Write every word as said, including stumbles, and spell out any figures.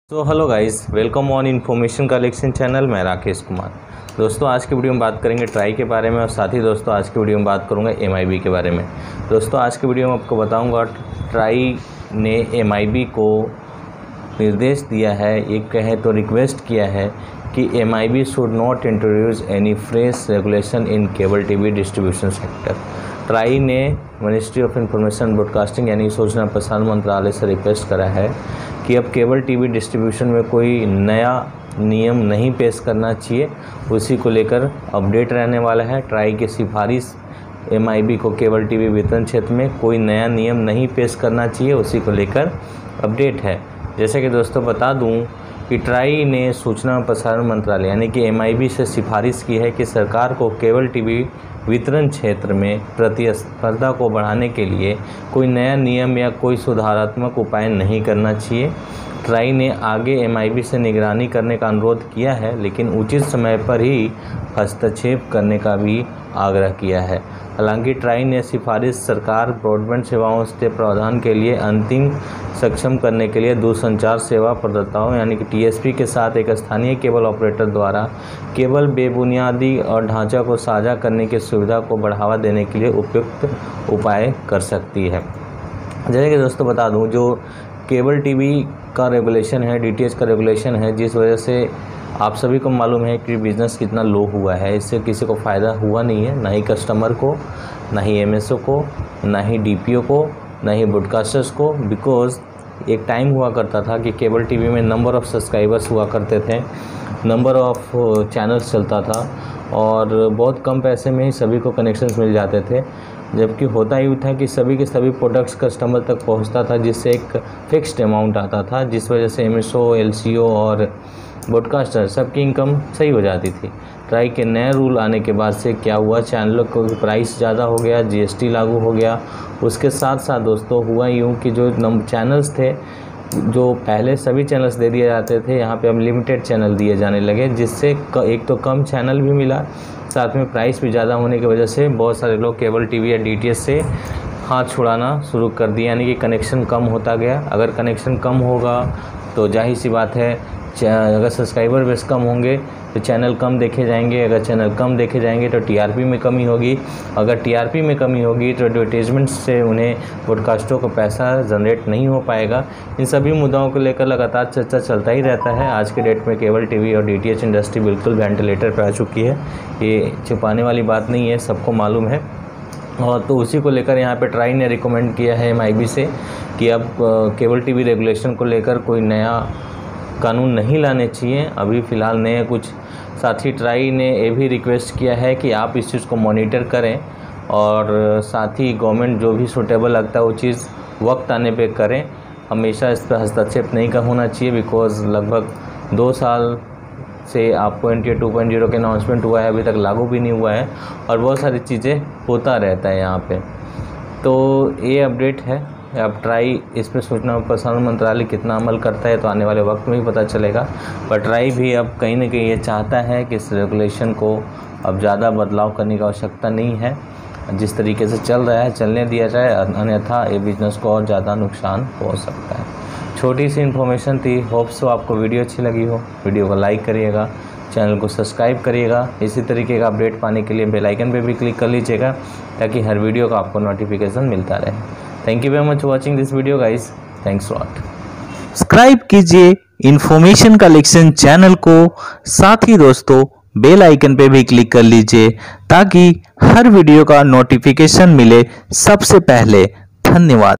So hello guys, welcome on information collection channel. मैं राकेश कुमार। दोस्तों आज की वीडियो में बात करेंगे ट्राई के बारे में और साथ ही दोस्तों आज की वीडियो में बात करूंगा एमआईबी के बारे में। दोस्तों आज की वीडियो में आपको बताऊंगा ट्राई ने एमआईबी को निर्देश दिया है, एक कहे तो रिक्वेस्ट किया है कि MIB should not introduce any fresh regulation in cable TV distribution sector. TRAI ने मिनिस्ट्री ऑफ इंफॉर्मेशन ब्रॉडकास्टिंग यानी सूचना प्रसारण मंत्रालय से रिक्वेस्ट करा है कि अब केबल टीवी डिस्ट्रीब्यूशन में कोई नया नियम नहीं पेश करना चाहिए। उसी को लेकर अपडेट रहने वाला है। ट्राई की सिफारिश एमआईबी को केबल टीवी वितरण क्षेत्र में कोई नया नियम नहीं पेश करना चाहिए, उसी को लेकर अपडेट है। जैसे कि दोस्तों बता दूं कि ट्राई ने सूचना प्रसारण मंत्रालय यानी कि एमआईबी से सिफारिश की है कि सरकार को केबल टीवी वितरण क्षेत्र में प्रतिस्पर्धा को बढ़ाने के लिए कोई नया नियम या कोई सुधारात्मक उपाय नहीं करना चाहिए। ट्राई ने आगे एमआईबी से निगरानी करने का अनुरोध किया है, लेकिन उचित समय पर ही हस्तक्षेप करने का भी आग्रह किया है। हालांकि ट्राई ने सिफारिश सरकार ब्रॉडबैंड सेवाओं के प्रावधान के लिए अंतिम सक्षम करने के लिए दूरसंचार सेवा प्रदाताओं यानी कि टीएसपी के साथ एक स्थानीय केबल ऑपरेटर द्वारा केबल बेबुनियादी और ढांचा को साझा करने की सुविधा को बढ़ावा देने के लिए उपयुक्त उपाय कर सकती है। जैसे कि दोस्तों बता दूं, जो केबल टीवी का रेगुलेशन है, डीटीएच का रेगुलेशन है, जिस वजह से आप सभी को मालूम है कि बिज़नेस कितना लो हुआ है। इससे किसी को फ़ायदा हुआ नहीं है, ना ही कस्टमर को, ना ही एमएसओ को, ना ही डीपीओ को, ना ही ब्रॉडकास्टर्स को। बिकॉज़ एक टाइम हुआ करता था कि केबल टीवी में नंबर ऑफ़ सब्सक्राइबर्स हुआ करते थे, नंबर ऑफ़ चैनल्स चलता था और बहुत कम पैसे में ही सभी को कनेक्शंस मिल जाते थे। जबकि होता ही था कि सभी के सभी प्रोडक्ट्स कस्टमर तक पहुंचता था, जिससे एक फ़िक्स्ड अमाउंट आता था, जिस वजह से एमएसओ, एलसीओ और ब्रॉडकास्टर सबकी इनकम सही हो जाती थी। ट्राई के नए रूल आने के बाद से क्या हुआ, चैनलों को प्राइस ज़्यादा हो गया, जीएसटी लागू हो गया। उसके साथ साथ दोस्तों हुआ यूँ कि जो नंबर चैनल्स थे, जो पहले सभी चैनल्स दे दिए जाते थे, यहाँ पे अब लिमिटेड चैनल दिए जाने लगे, जिससे एक तो कम चैनल भी मिला, साथ में प्राइस भी ज़्यादा होने की वजह से बहुत सारे लोग केबल टीवी या डीटीएच से हाथ छुड़ाना शुरू कर दिया, यानी कि कनेक्शन कम होता गया। अगर कनेक्शन कम होगा तो जाहिर सी बात है, अगर सब्सक्राइबर बेस कम होंगे तो चैनल कम देखे जाएंगे, अगर चैनल कम देखे जाएंगे तो टीआरपी में कमी होगी, अगर टीआरपी में कमी होगी तो एडवर्टीजमेंट से उन्हें ब्रॉडकास्टरों को पैसा जनरेट नहीं हो पाएगा। इन सभी मुद्दाओं को लेकर लगातार चर्चा चलता ही रहता है। आज के डेट में केबल टीवी और डीटीएच इंडस्ट्री बिल्कुल वेंटिलेटर पर आ चुकी है, ये छुपाने वाली बात नहीं है, सबको मालूम है। और तो उसी को लेकर यहाँ पे ट्राई ने रिकमेंड किया है एमआईबी से कि अब केबल टीवी रेगुलेशन को लेकर कोई नया कानून नहीं लाने चाहिए अभी फ़िलहाल नए कुछ। साथ ही ट्राई ने ये भी रिक्वेस्ट किया है कि आप इस चीज़ को मॉनिटर करें और साथ ही गवर्नमेंट जो भी सूटेबल लगता है वो चीज़ वक्त आने पे करें। हमेशा इस पर हस्तक्षेप नहीं का होना चाहिए, बिकॉज़ लगभग दो साल से आपको N T A two point zero के अनाउंसमेंट हुआ है, अभी तक लागू भी नहीं हुआ है और बहुत सारी चीज़ें होता रहता है यहाँ पे। तो ये अपडेट है। अब ट्राई इस पर सूचना प्रसारण मंत्रालय कितना अमल करता है तो आने वाले वक्त में ही पता चलेगा। पर ट्राई भी अब कहीं ना कहीं ये चाहता है कि इस रेगुलेशन को अब ज़्यादा बदलाव करने की आवश्यकता नहीं है, जिस तरीके से चल रहा है चलने दिया जाए, अन्यथा ये बिज़नेस को और ज़्यादा नुकसान हो सकता है। छोटी सी इन्फॉर्मेशन थी, होप सो आपको वीडियो अच्छी लगी हो। वीडियो को लाइक करिएगा, चैनल को सब्सक्राइब करिएगा। इसी तरीके का अपडेट पाने के लिए बेल आइकन पे भी क्लिक कर लीजिएगा ताकि हर वीडियो का आपको नोटिफिकेशन मिलता रहे। Thank you very much watching this video guys, thanks lot. Subscribe कीजिए इन्फॉर्मेशन कलेक्शन चैनल को, साथ ही दोस्तों बेल आइकन पे भी क्लिक कर लीजिए ताकि हर वीडियो का नोटिफिकेशन मिले सबसे पहले। धन्यवाद।